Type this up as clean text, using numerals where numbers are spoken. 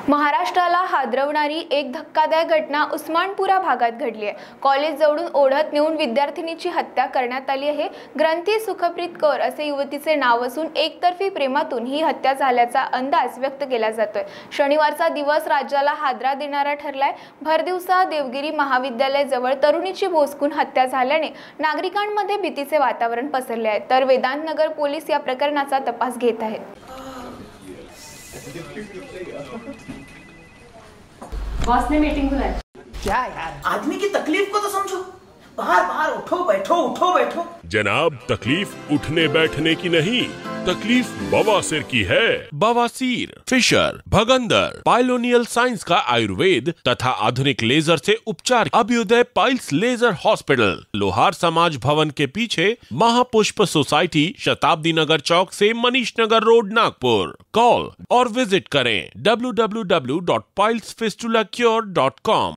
महाराष्ट्राला हादरवणारी एक धक्कादायक घटना उस्मानपुरा भागात घडली आहे। कॉलेज जवळून ओढत नेऊन विद्यार्थिनीची हत्या करण्यात आली आहे। ग्रंथी सुखप्रीत कौर असे युवतीचे नाव असून एकतर्फी प्रेमातून ही हत्या झाल्याचा अंदाज व्यक्त केला जातोय। शनिवारचा दिवस राज्याला हादरा देणारा ठरलाय। भरदिवसा देवगिरी महाविद्यालय जवळ तरुणीची भोसकून हत्या झाल्याने नागरिकांमध्ये भीतीचे वातावरण पसरले आहे, तर वेदांत नगर पोलीस या प्रकरणाचा तपास घेत आहेत। बॉस ने मीटिंग बुलाई। क्या यार, आदमी की तकलीफ को तो समझो। बाहर बाहर उठो बैठो। जनाब, तकलीफ उठने बैठने की नहीं, तकलीफ बवासीर की है। बवासीर, फिशर, भगंदर, पाइलोनियल साइंस का आयुर्वेद तथा आधुनिक लेजर से उपचार। अभ्युदय पाइल्स लेजर हॉस्पिटल, लोहार समाज भवन के पीछे, महापुष्प सोसाइटी, शताब्दी नगर चौक से मनीष नगर रोड, नागपुर। कॉल और विजिट करें www.pilesfistulacure.com।